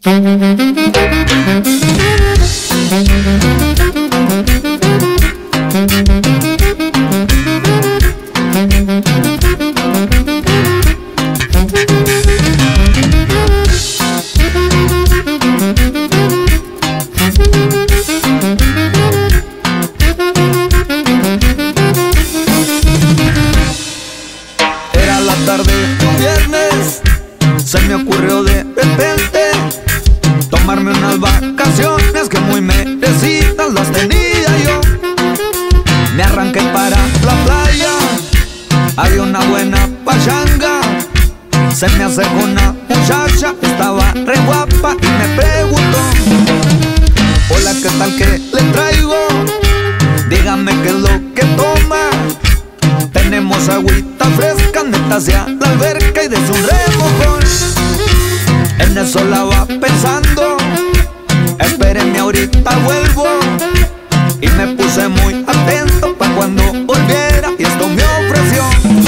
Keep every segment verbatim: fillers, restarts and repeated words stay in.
Era la tarde de un viernes, se me ocurrió de repente tomarme unas vacaciones que muy merecidas las tenía yo. Me arranqué para la playa, había una buena pachanga. Se me acercó una muchacha, estaba re guapa y me preguntó: hola, ¿qué tal que le traigo? Dígame qué es lo que toma. Tenemos agüita fresca, neta hacia la alberca y desde un remojón. En eso la va pensando, espérenme ahorita vuelvo. Y me puse muy atento pa' cuando volviera y esto me ofreció.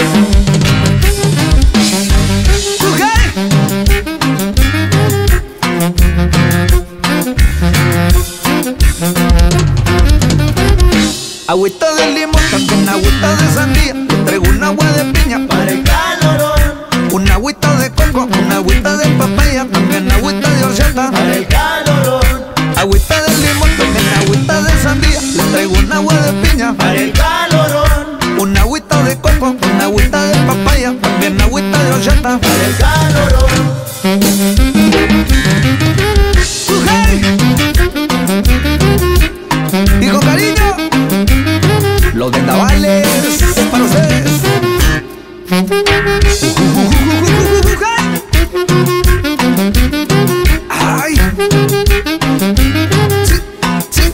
Agüita de limón, también agüita de sandía. Le traigo un agua de piña para el calorón. Una agüita de coco, una agüita de papaya, también agüita de horchata para el calorón. Agüita de limón, también agüita de sandía. Le traigo un agua de piña para el calorón. Una agüita de coco, una agüita de papaya, también agüita de horchata para el calorón. Y con cariño, los vendavales para ustedes. Ay, sí, sí.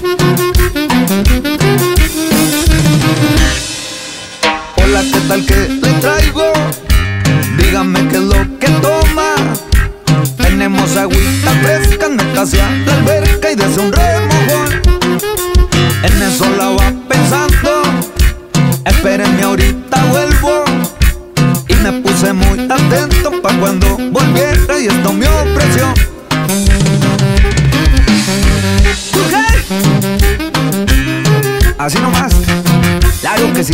Hola, ¿qué tal que le traigo? Dígame qué es lo que toma. Tenemos agüita fresca, neta hacia la alberca y desde un remojón. En eso la va pensando, espérenme ahorita vuelvo. Y me puse muy atento pa' cuando volviera y esto me ofreció. Así nomás, claro que sí.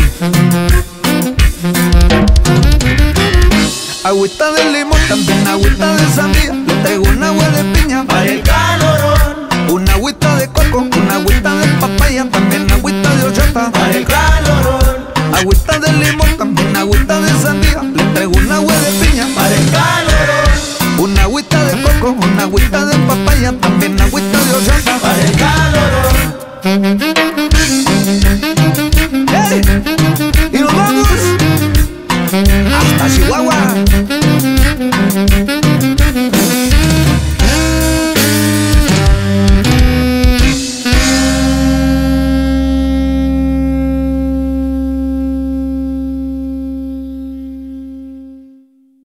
Agüita de limón, también agüita de sandía. Le traigo un agua de piña para el calorón. Una agüita de coco, una agüita de papaya, también agüita de horchata para el calorón. Agüita de limón, también agüita de sandía. Le traigo un agua de piña para el calorón. Una agüita de coco, una agüita de papaya, también agüita de horchata para el calorón. Hey.